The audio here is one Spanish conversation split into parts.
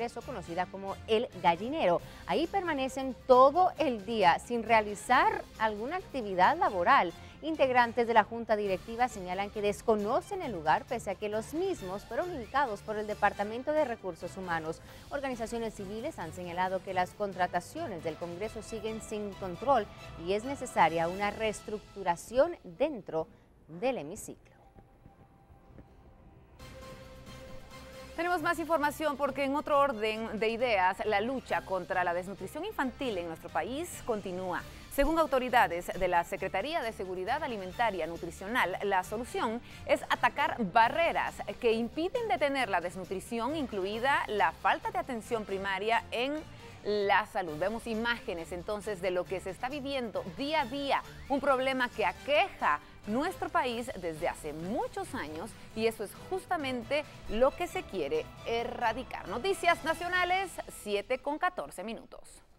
Congreso, conocida como El Gallinero. Ahí permanecen todo el día sin realizar alguna actividad laboral. Integrantes de la Junta Directiva señalan que desconocen el lugar pese a que los mismos fueron ubicados por el Departamento de Recursos Humanos. Organizaciones civiles han señalado que las contrataciones del Congreso siguen sin control y es necesaria una reestructuración dentro del hemiciclo. Tenemos más información porque en otro orden de ideas, la lucha contra la desnutrición infantil en nuestro país continúa. Según autoridades de la Secretaría de Seguridad Alimentaria Nutricional, la solución es atacar barreras que impiden detener la desnutrición, incluida la falta de atención primaria en la salud. Vemos imágenes entonces de lo que se está viviendo día a día, un problema que aqueja nuestro país desde hace muchos años y eso es justamente lo que se quiere erradicar. Noticias nacionales, 7:14.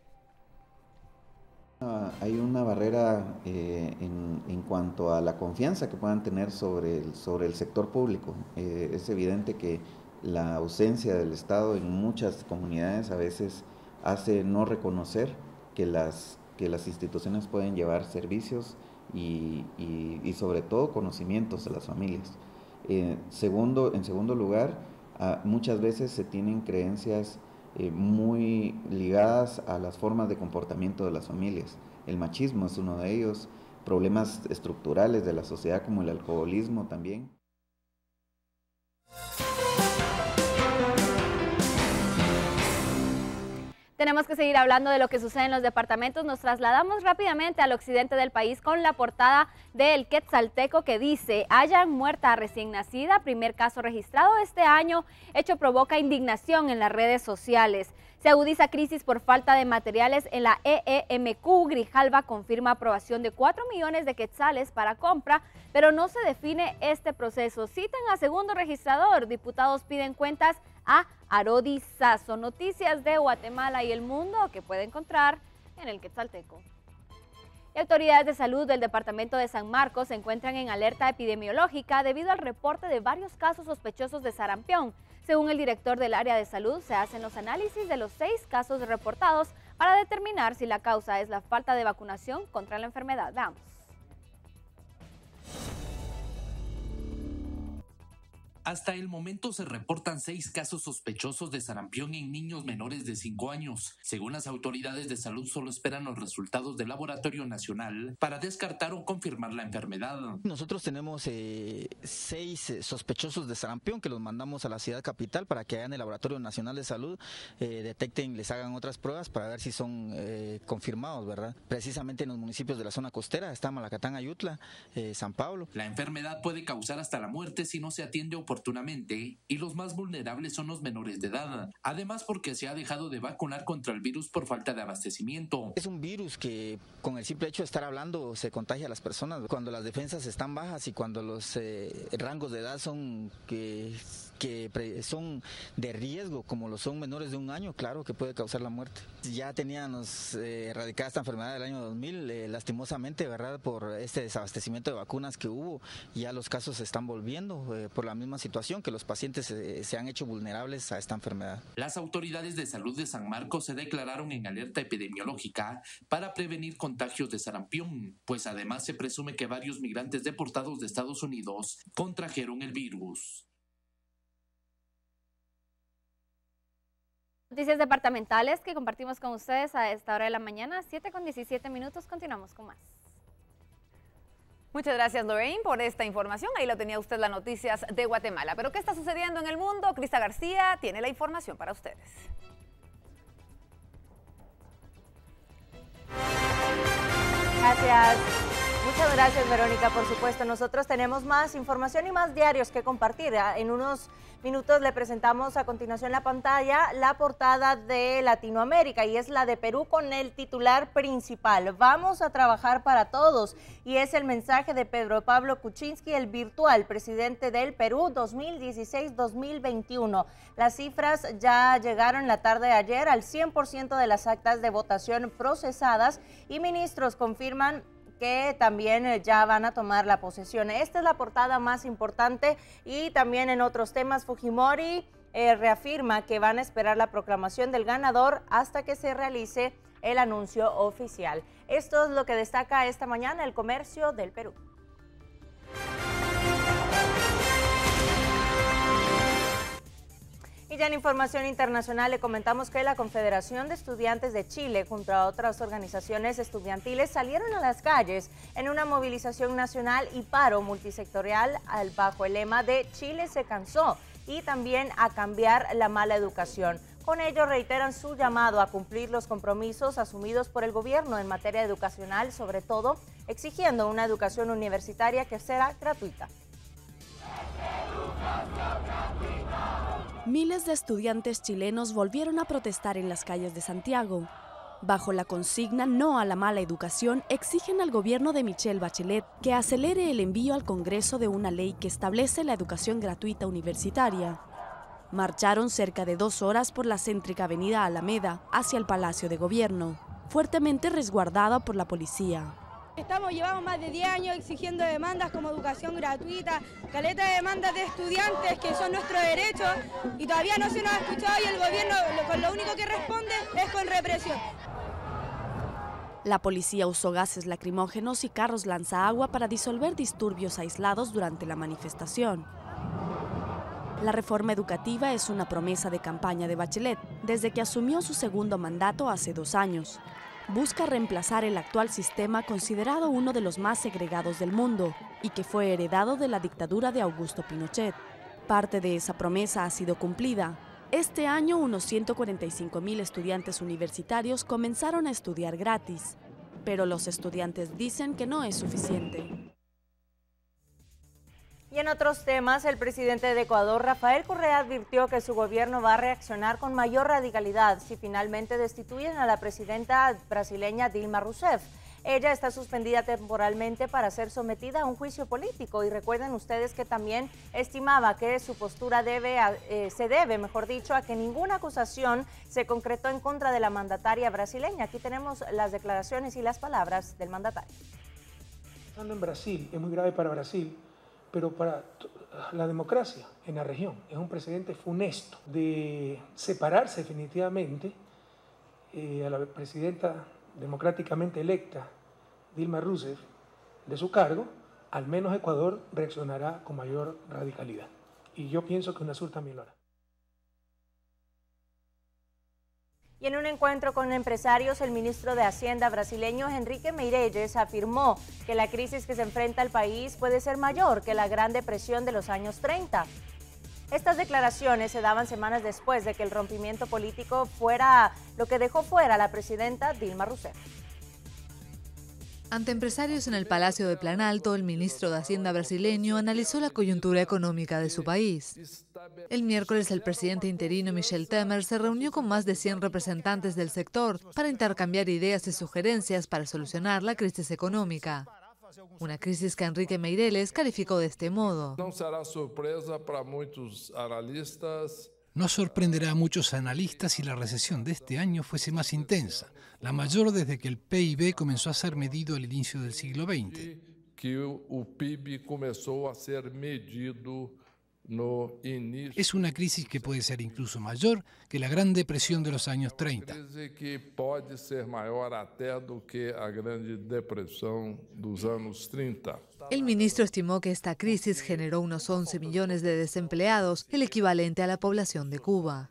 Hay una barrera en cuanto a la confianza que puedan tener sobre el sector público. Es evidente que la ausencia del Estado en muchas comunidades a veces hace no reconocer que las instituciones pueden llevar servicios y sobre todo conocimientos de las familias. En segundo lugar, muchas veces se tienen creencias muy ligadas a las formas de comportamiento de las familias. El machismo es uno de ellos, problemas estructurales de la sociedad como el alcoholismo también. Tenemos que seguir hablando de lo que sucede en los departamentos. Nos trasladamos rápidamente al occidente del país con la portada del Quetzalteco que dice: hallan muerta a recién nacida, primer caso registrado este año. Hecho provoca indignación en las redes sociales. Se agudiza crisis por falta de materiales en la EEMQ. Grijalva confirma aprobación de 4 millones de quetzales para compra, pero no se define este proceso. Citan a segundo registrador. Diputados piden cuentas a Arodi Sazo. Noticias de Guatemala y el mundo que puede encontrar en el Quetzalteco. Y autoridades de salud del departamento de San Marcos se encuentran en alerta epidemiológica debido al reporte de varios casos sospechosos de sarampión. Según el director del área de salud, se hacen los análisis de los 6 casos reportados para determinar si la causa es la falta de vacunación contra la enfermedad. Veamos. Hasta el momento se reportan 6 casos sospechosos de sarampión en niños menores de 5 años. Según las autoridades de salud, solo esperan los resultados del Laboratorio Nacional para descartar o confirmar la enfermedad. Nosotros tenemos 6 sospechosos de sarampión que los mandamos a la ciudad capital para que en el Laboratorio Nacional de Salud detecten, les hagan otras pruebas para ver si son confirmados, ¿verdad? Precisamente en los municipios de la zona costera está Malacatán, Ayutla, San Pablo. La enfermedad puede causar hasta la muerte si no se atiende oportunamente y los más vulnerables son los menores de edad. Además, porque se ha dejado de vacunar contra el virus por falta de abastecimiento. Es un virus que con el simple hecho de estar hablando se contagia a las personas. Cuando las defensas están bajas y cuando los rangos de edad son que son de riesgo, como lo son menores de 1 año, claro que puede causar la muerte. Ya teníamos erradicada esta enfermedad del año 2000, lastimosamente, ¿verdad? Por este desabastecimiento de vacunas que hubo, ya los casos se están volviendo por la misma situación, que los pacientes se han hecho vulnerables a esta enfermedad. Las autoridades de salud de San Marcos se declararon en alerta epidemiológica para prevenir contagios de sarampión, pues además se presume que varios migrantes deportados de Estados Unidos contrajeron el virus. Noticias departamentales que compartimos con ustedes a esta hora de la mañana, 7:17. Continuamos con más. Muchas gracias, Lorraine, por esta información. Ahí lo tenía usted, las noticias de Guatemala. Pero ¿qué está sucediendo en el mundo? Crista García tiene la información para ustedes. Gracias. Muchas gracias, Verónica. Por supuesto, nosotros tenemos más información y más diarios que compartir. En unos minutos le presentamos a continuación la pantalla la portada de Latinoamérica y es la de Perú con el titular principal. Vamos a trabajar para todos y es el mensaje de Pedro Pablo Kuczynski, el virtual presidente del Perú 2016-2021. Las cifras ya llegaron la tarde de ayer al 100% de las actas de votación procesadas y ministros confirman que también ya van a tomar la posesión. Esta es la portada más importante y también en otros temas, Fujimori reafirma que van a esperar la proclamación del ganador hasta que se realice el anuncio oficial. Esto es lo que destaca esta mañana el Comercio del Perú. Y ya en información internacional le comentamos que la Confederación de Estudiantes de Chile junto a otras organizaciones estudiantiles salieron a las calles en una movilización nacional y paro multisectorial bajo el lema de Chile se cansó y también a cambiar la mala educación. Con ello reiteran su llamado a cumplir los compromisos asumidos por el gobierno en materia educacional, sobre todo exigiendo una educación universitaria que será gratuita. Miles de estudiantes chilenos volvieron a protestar en las calles de Santiago. Bajo la consigna No a la mala educación, exigen al gobierno de Michelle Bachelet que acelere el envío al Congreso de una ley que establece la educación gratuita universitaria. Marcharon cerca de 2 horas por la céntrica avenida Alameda hacia el Palacio de Gobierno, fuertemente resguardada por la policía. Llevamos más de 10 años exigiendo demandas como educación gratuita, caleta de demandas de estudiantes que son nuestros derechos y todavía no se nos ha escuchado y el gobierno lo único que responde es con represión. La policía usó gases lacrimógenos y carros lanzaagua para disolver disturbios aislados durante la manifestación. La reforma educativa es una promesa de campaña de Bachelet desde que asumió su segundo mandato hace 2 años. Busca reemplazar el actual sistema considerado uno de los más segregados del mundo y que fue heredado de la dictadura de Augusto Pinochet. Parte de esa promesa ha sido cumplida. Este año unos 145.000 estudiantes universitarios comenzaron a estudiar gratis, pero los estudiantes dicen que no es suficiente. Y en otros temas, el presidente de Ecuador, Rafael Correa, advirtió que su gobierno va a reaccionar con mayor radicalidad si finalmente destituyen a la presidenta brasileña Dilma Rousseff. Ella está suspendida temporalmente para ser sometida a un juicio político y recuerden ustedes que también estimaba que su postura se debe a que ninguna acusación se concretó en contra de la mandataria brasileña. Aquí tenemos las declaraciones y las palabras del mandatario. Estando en Brasil, es muy grave para Brasil, pero para la democracia en la región es un precedente funesto de separarse definitivamente a la presidenta democráticamente electa Dilma Rousseff de su cargo. Al menos Ecuador reaccionará con mayor radicalidad y yo pienso que UNASUR también lo hará. Y en un encuentro con empresarios, el ministro de Hacienda brasileño Henrique Meirelles afirmó que la crisis que se enfrenta el país puede ser mayor que la Gran Depresión de los años 30. Estas declaraciones se daban semanas después de que el rompimiento político fuera lo que dejó fuera a la presidenta Dilma Rousseff. Ante empresarios en el Palacio de Planalto, el ministro de Hacienda brasileño analizó la coyuntura económica de su país. El miércoles, el presidente interino Michel Temer se reunió con más de 100 representantes del sector para intercambiar ideas y sugerencias para solucionar la crisis económica. Una crisis que Henrique Meirelles calificó de este modo. No será sorpresa para muchos analistas. No sorprenderá a muchos analistas si la recesión de este año fuese más intensa, la mayor desde que el PIB comenzó a ser medido al inicio del siglo XX. Que el PIB comenzó a ser medido no inicio. Es una crisis que puede ser incluso mayor que la Gran Depresión de los años 30. Crisis que puede ser mayor até do que a Gran Depresión dos años 30. El ministro estimó que esta crisis generó unos 11 millones de desempleados, el equivalente a la población de Cuba.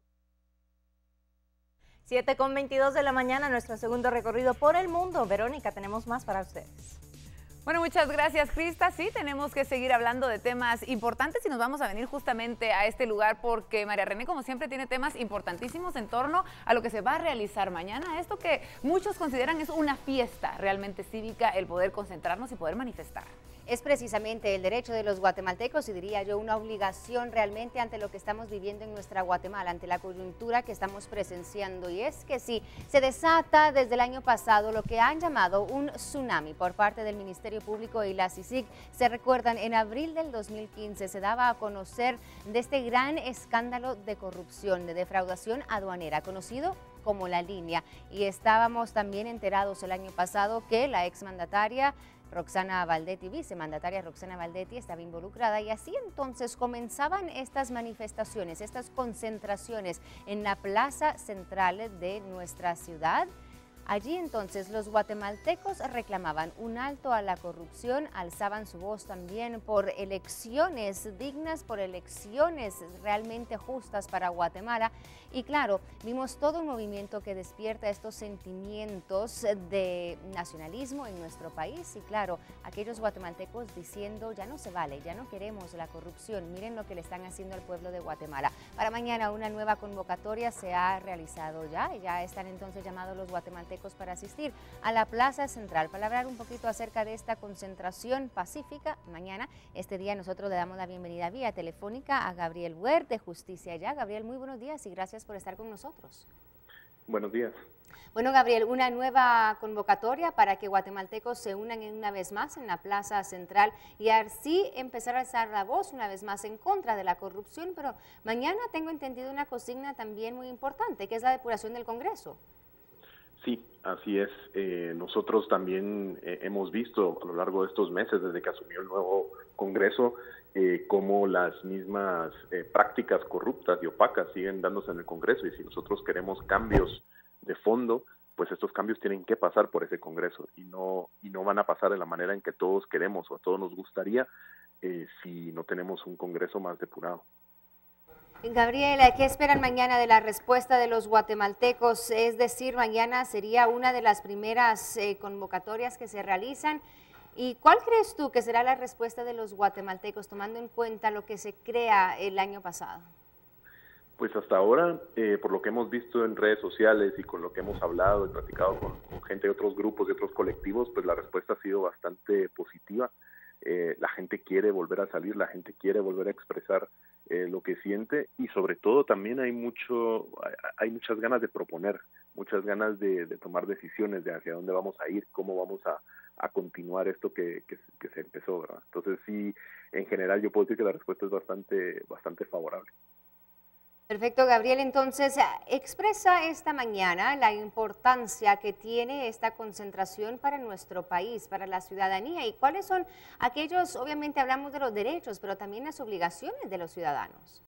7:22 de la mañana, nuestro segundo recorrido por el mundo. Verónica, tenemos más para ustedes. Bueno, muchas gracias, Crista. Sí, tenemos que seguir hablando de temas importantes y nos vamos a venir justamente a este lugar porque María René, como siempre, tiene temas importantísimos en torno a lo que se va a realizar mañana. Esto que muchos consideran es una fiesta realmente cívica, el poder concentrarnos y poder manifestar. Es precisamente el derecho de los guatemaltecos y diría yo una obligación realmente ante lo que estamos viviendo en nuestra Guatemala, ante la coyuntura que estamos presenciando. Y es que sí, se desata desde el año pasado lo que han llamado un tsunami por parte del Ministerio Público y la CICIG. Se recuerdan, en abril del 2015 se daba a conocer de este gran escándalo de corrupción, de defraudación aduanera, conocido como la línea. Y estábamos también enterados el año pasado que la exmandataria Roxana Valdetti, vicemandataria Roxana Valdetti, estaba involucrada, y así entonces comenzaban estas manifestaciones, estas concentraciones en la plaza central de nuestra ciudad. Allí entonces los guatemaltecos reclamaban un alto a la corrupción, alzaban su voz también por elecciones dignas, por elecciones realmente justas para Guatemala. Y claro, vimos todo un movimiento que despierta estos sentimientos de nacionalismo en nuestro país. Y claro, aquellos guatemaltecos diciendo ya no se vale, ya no queremos la corrupción, miren lo que le están haciendo al pueblo de Guatemala. Para mañana una nueva convocatoria se ha realizado ya están entonces llamados los guatemaltecos para asistir a la Plaza Central para hablar un poquito acerca de esta concentración pacífica. Mañana, este día, nosotros le damos la bienvenida vía telefónica a Gabriel Huert de Justicia Ya. Gabriel, muy buenos días y gracias por estar con nosotros. Buenos días. Bueno, Gabriel, una nueva convocatoria para que guatemaltecos se unan una vez más en la Plaza Central y así empezar a alzar la voz una vez más en contra de la corrupción, pero mañana tengo entendido una consigna también muy importante, que es la depuración del Congreso. Sí, así es. Nosotros también hemos visto a lo largo de estos meses, desde que asumió el nuevo Congreso, cómo las mismas prácticas corruptas y opacas siguen dándose en el Congreso, y si nosotros queremos cambios de fondo, pues estos cambios tienen que pasar por ese Congreso y no van a pasar de la manera en que todos queremos o a todos nos gustaría si no tenemos un Congreso más depurado. Gabriela, ¿qué esperan mañana de la respuesta de los guatemaltecos? Es decir, mañana sería una de las primeras convocatorias que se realizan. ¿Y cuál crees tú que será la respuesta de los guatemaltecos, tomando en cuenta lo que se crea el año pasado? Pues hasta ahora, por lo que hemos visto en redes sociales y con lo que hemos hablado y platicado con gente de otros grupos, de otros colectivos, pues la respuesta ha sido bastante positiva. La gente quiere volver a salir, la gente quiere volver a expresar lo que siente, y sobre todo también hay muchas ganas de proponer, muchas ganas de tomar decisiones de hacia dónde vamos a ir, cómo vamos a continuar esto que se empezó, ¿verdad? Entonces sí, en general yo puedo decir que la respuesta es bastante favorable. Perfecto, Gabriel. Entonces, expresa esta mañana la importancia que tiene esta concentración para nuestro país, para la ciudadanía, y cuáles son aquellos, obviamente hablamos de los derechos, pero también las obligaciones de los ciudadanos.